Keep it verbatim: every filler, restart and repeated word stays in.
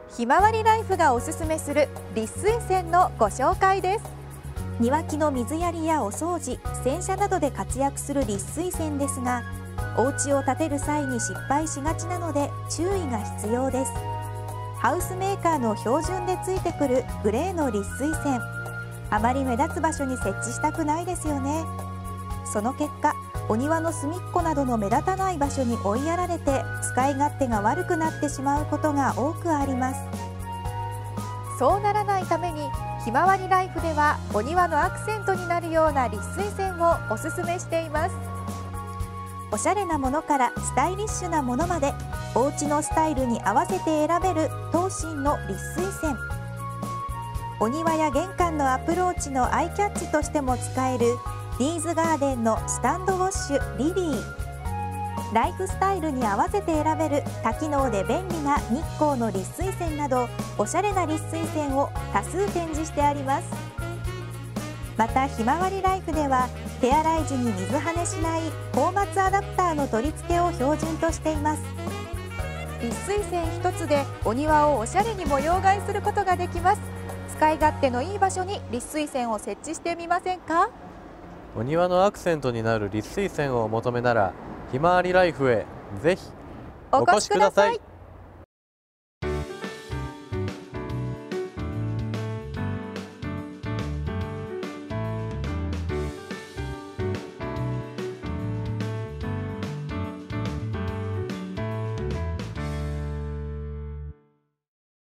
ひまわりライフがおすすめする立水栓のご紹介です。庭木の水やりやお掃除、洗車などで活躍する立水栓ですが、お家を建てる際に失敗しがちなので注意が必要です。ハウスメーカーの標準でついてくるグレーの立水栓、あまり目立つ場所に設置したくないですよね。その結果、お庭の隅っこなどの目立たない場所に追いやられて使い勝手が悪くなってしまうことが多くあります。そうならないためにひまわりライフではお庭のアクセントになるような立水栓をおすすめしています。おしゃれなものからスタイリッシュなものまで、お家のスタイルに合わせて選べる東進の立水栓。お庭や玄関のアプローチのアイキャッチとしても使えるディーズガーデンのスタンドウォッシュリリー。ライフスタイルに合わせて選べる多機能で便利な日光の立水栓など、おしゃれな立水栓を多数展示してあります。またひまわりライフでは手洗い時に水はねしない高圧アダプターの取り付けを標準としています。立水栓一つでお庭をおしゃれに模様替えすることができます。使い勝手のいい場所に立水栓を設置してみませんか？ お庭のアクセントになる立水栓をお求めならひまわりライフへぜひお越しください。